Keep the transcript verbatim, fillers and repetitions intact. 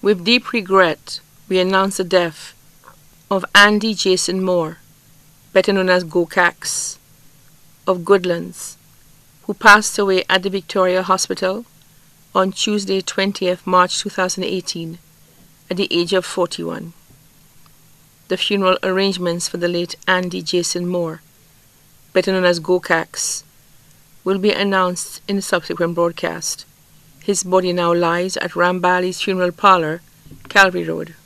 With deep regret, we announce the death of Andy Jason Moore, better known as Go-Cax, of Goodlands, who passed away at the Victoria Hospital on Tuesday, twentieth March two thousand eighteen, at the age of forty-one. The funeral arrangements for the late Andy Jason Moore, better known as Go-Cax, will be announced in a subsequent broadcast. His body now lies at Rambali's Funeral Parlour, Calvary Road.